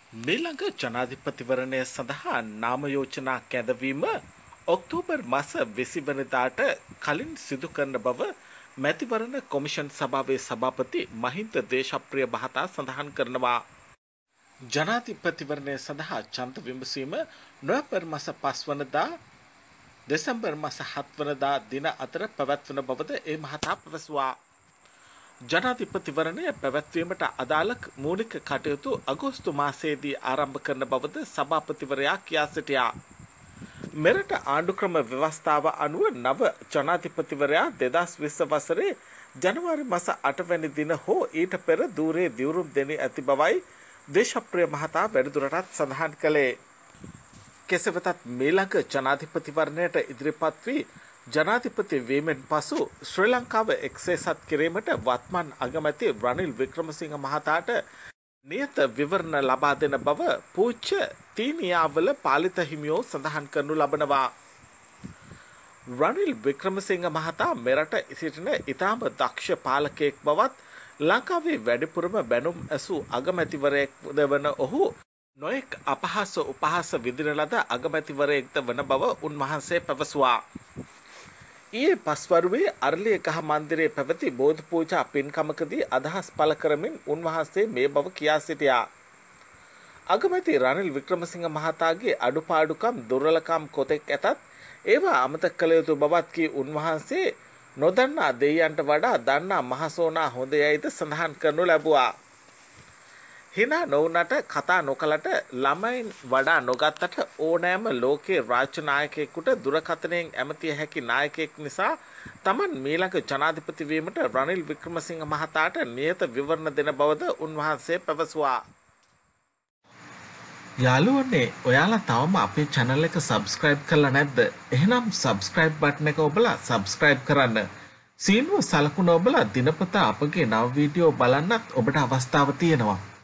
මීළඟ ජනාධිපතිවරණය සඳහා නාම යෝජනා කැඳවීම ඔක්තෝබර් මාස 20 වෙනිදාට කලින් සිදු කරන බව මැතිවරණ කොමිෂන් සභාවේ සභාපති මහින්ද දේශප්‍රිය මහතා සඳහන් කරනවා. ජනාධිපතිවරණය සඳහා ඡන්ද විමසීම නොවැම්බර් මාස 5 වෙනිදා දෙසැම්බර් මාස 7 වෙනිදා දින අතර පැවැත්වෙන බවද ඒ මහතා පැවසුවා. ජනාධිපතිවරණය පැවැත්වීමට අදාළ මූලික කටයුතු අගෝස්තු මාසයේදී ආරම්භ කරන බවද සභාපතිවරයා කියා සිටියා. මෙරට ආණ්ඩුක්‍රම ව්‍යවස්ථාව අනුව නව ජනාධිපතිවරයා 2020 වසරේ ජනවාරි මාස 8 වැනි දින හෝ ඊට පෙර ධූරයේ දිවුරුම් දෙනී ඇති බවයි දේශප්‍රිය මහතා වැඩිදුරටත් සඳහන් කළේ. කෙසේ වෙතත් මීළඟ ජනාධිපතිවරණයට ඉදිරිපත් වී ජනාධිපති වීමෙන් පසු ශ්‍රී ලංකාව එක්සේසත් කිරීමට වත්මන් අගමැති රනිල් වික්‍රමසිංහ මහතාට නියත විවරණ ලබා දෙන බව පූජ්‍ය තීනියාවල පාලිත හිමියෝ සඳහන් කරනු ලබනවා. රනිල් වික්‍රමසිංහ මහතා මෙරට සිටින ඉතාම දක්ෂ පාලකයෙක් බවත් ලංකාවේ වැඩිපුරම බැනුම් ඇසූ අගමැතිවරයෙක් වන ඔහු නොයෙක් අපහාස උපහාස විඳින ලද අගමැතිවරයෙක්ද වන බව උන්වහන්සේ පැවසුවා. ඊයේ පස්වරුවේ අරලියගහ මන්දිරයේ පැවති බෝධි පූජා පින්කමකදී අදහස් පළ කරමින් උන්වහන්සේ මේ බව කියා සිටියා. අගමැති රනිල් වික්‍රමසිංහ මහතාගේ අඩුපාඩුකම් දුර්වලකම් කොතෙක් ඇතත් ඒවා අමතක කළ යුතු බවත් කී උන්වහන්සේ නොදන්නා දෙයියන්ට වඩා දන්නා මහසෝනා හොඳ යයිද සඳහන් කරනු ලැබුවා. හිනා නොවුනට කතා නොකලට ළමයින් වඩා නොගත්තට ඕනෑම ලෝකයේ රාජ්‍ය නායකයෙකුට දුරකථනයෙන් ඇමතිය හැකි නායකයෙක් නිසා තමන් මීළඟ ජනාධිපති වීමට රනිල් වික්‍රමසිංහ මහතාට නියත විවරණ දෙන බවද උන්වහන්සේ පැවසුවා. යාළුවනේ ඔයාලා තවම අපේ channel එක subscribe කරලා නැද්ද? එහෙනම් subscribe button එක ඔබලා subscribe කරන්න. සීනුව සලකුණ ඔබලා දිනපතා අපගේ නව වීඩියෝ බලන්නත් ඔබට අවස්ථාව තියෙනවා.